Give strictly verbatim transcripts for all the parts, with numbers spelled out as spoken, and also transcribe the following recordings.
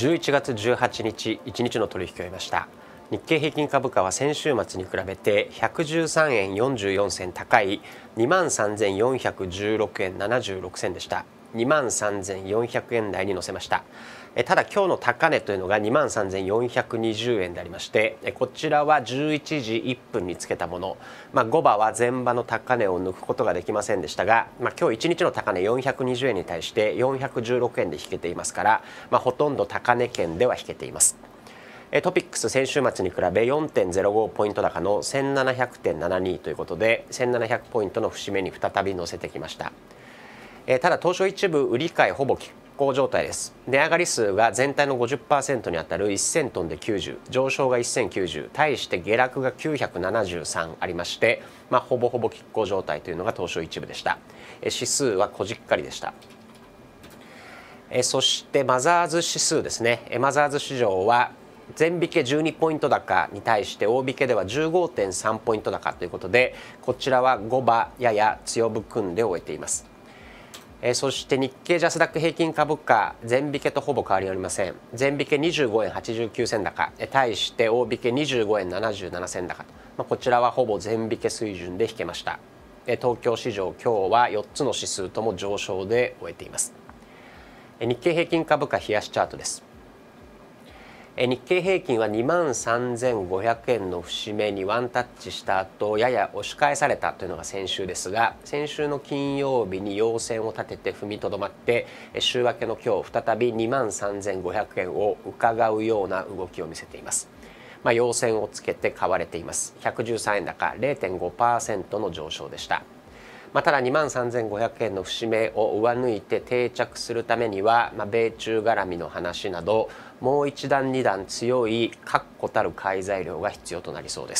じゅういちがつじゅうはちにち、いちにちの取引を終えました。日経平均株価は先週末に比べてひゃくじゅうさんえんよんじゅうよんせん高い にまんさんぜんよんひゃくじゅうろくえんななじゅうろくせんでした。にまんさんぜんよんひゃくえん台に乗せました。ただ今日の高値というのが にまんさんぜんよんひゃくにじゅうえんでありまして、こちらはじゅういちじいっぷんにつけたもの、まあ、後場は前場の高値を抜くことができませんでしたが、まあ、今日いちにちの高値よんひゃくにじゅうえんに対してよんひゃくじゅうろくえんで引けていますから、まあ、ほとんど高値圏では引けています。トピックス先週末に比べ よんてんゼロご ポイント高の せんななひゃくてんななに ということでせんななひゃくポイントの節目に再び乗せてきました。ただ東証一部売り買いほぼ拮抗状態です。値上がり数が全体の ごじゅっパーセント にあたるせんトンできゅうじゅう、上昇がせんきゅうじゅう、対して下落がきゅうひゃくななじゅうさんありまして、まあ、ほぼほぼ拮抗状態というのが東証一部でした。指数は小じっかりでした。そしてマザーズ指数ですね。マザーズ市場は前引けじゅうにポイント高に対して大引けでは じゅうごてんさんポイント高ということで、こちらは後場やや強含んで終えています。そして日経ジャスダック平均株価前引けとほぼ変わりありません。前引けにじゅうごえんはちじゅうきゅうせん高対して大引けにじゅうごえんななじゅうななせん高と、まあ、こちらはほぼ前引け水準で引けました。東京市場今日はよっつの指数とも上昇で終えています。日経平均株価冷やしチャートです。日経平均は にまんさんぜんごひゃくえんの節目にワンタッチした後やや押し返されたというのが先週ですが、先週の金曜日に陽線を立てて踏みとどまって、週明けの今日再び にまんさんぜんごひゃくえんを伺うような動きを見せています。まあ、陽線をつけて買われています。ひゃくじゅうさんえん高 れいてんごパーセント の上昇でした。まあ、ただ にまんさんぜんごひゃくえんの節目を上抜いて定着するためには、まあ、米中絡みの話などもう一段二段強い確固たる買い材料が必要となりそうです。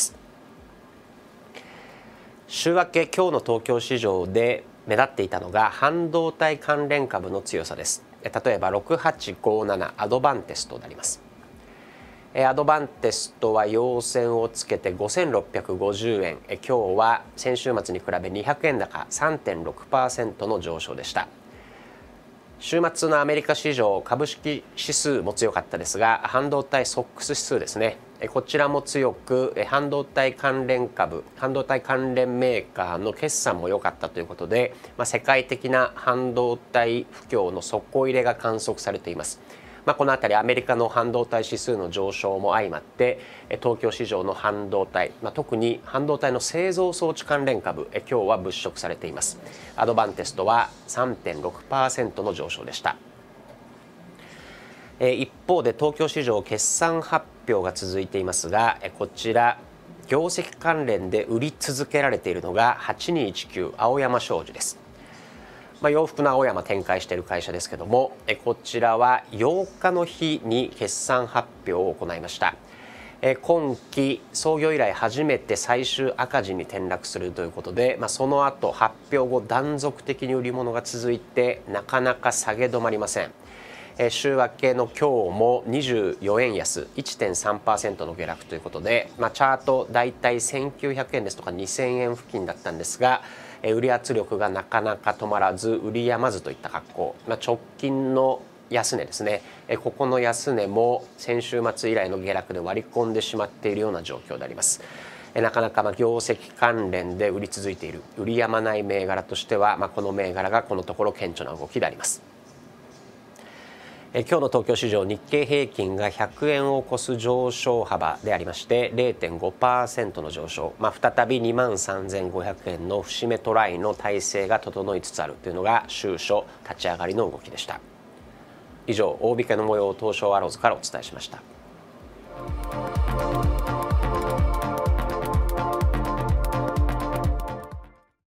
週明け今日の東京市場で目立っていたのが半導体関連株の強さです。例えばろくはちごななアドバンテストであります。アドバンテストは陽線をつけてごせんろっぴゃくごじゅうえん、今日は先週末に比べにひゃくえん高 さんてんろくパーセント の上昇でした。週末のアメリカ市場株式指数も強かったですが、半導体ソックス指数ですね、こちらも強く半導体関連株半導体関連メーカーの決算も良かったということで、まあ、世界的な半導体不況の底入れが観測されています。まあ、この辺りアメリカの半導体指数の上昇も相まって東京市場の半導体、まあ、特に半導体の製造装置関連株今日は物色されています。アドバンテストは さんてんろくパーセント の上昇でした。一方で東京市場決算発表が続いていますが、こちら業績関連で売り続けられているのがはちにいちきゅう青山商事です。まあ、洋服の青山展開している会社ですけども、こちらはようかの日に決算発表を行いました。今期創業以来初めて最終赤字に転落するということで、まあ、その後発表後断続的に売り物が続いてなかなか下げ止まりません。週明けの今日もにじゅうよえん安 いってんさんパーセント の下落ということで、まあ、チャートだいたいせんきゅうひゃくえんですとかにせんえん付近だったんですが、売り圧力がなかなか止まらず売りやまずといった格好、まあ、直近の安値ですね、ここの安値も先週末以来の下落で割り込んでしまっているような状況であります。なかなかまあ業績関連で売り続いている売りやまない銘柄としては、まあ、この銘柄がこのところ顕著な動きであります。今日の東京市場日経平均がひゃくえんを超す上昇幅でありまして れいてんごパーセント の上昇、まあ、再び にまんさんぜんごひゃくえんの節目トライの体制が整いつつあるというのが週初立ち上がりの動きでした。以上大引けの模様を東証アローズからお伝えしました。